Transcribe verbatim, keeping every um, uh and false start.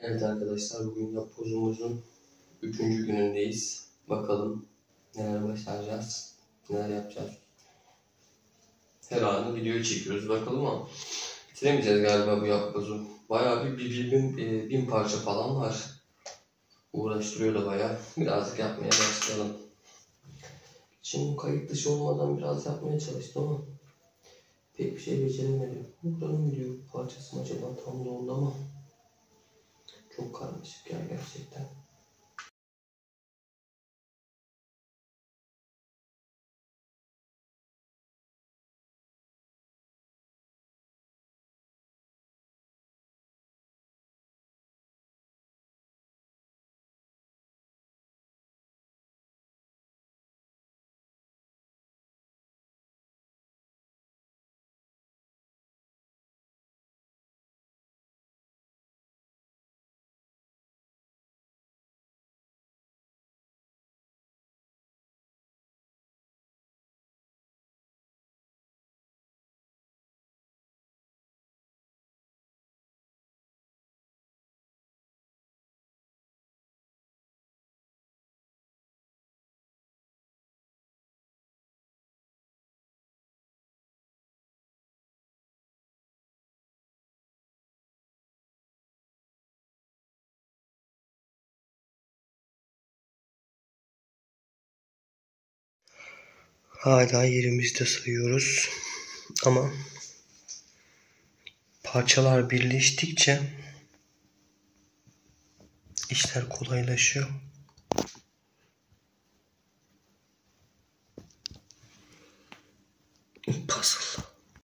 Evet arkadaşlar, bugün yapbozumuzun üçüncü günündeyiz. Bakalım neler başaracağız, neler yapacağız. Her an video çekiyoruz bakalım ama bitiremeyeceğiz galiba bu yapbozu. Bayağı bir, bir, bir bin, e, bin parça falan var. Uğraştırıyor da bayağı. Birazcık yapmaya başlayalım. Şimdi kayıt dışı olmadan biraz yapmaya çalıştım ama pek bir şey beceremedim. Buranın video parçası mı acaba tam da oldu ama çok karmaşık ya gerçekten. Hala yerimizde sayıyoruz ama parçalar birleştikçe işler kolaylaşıyor.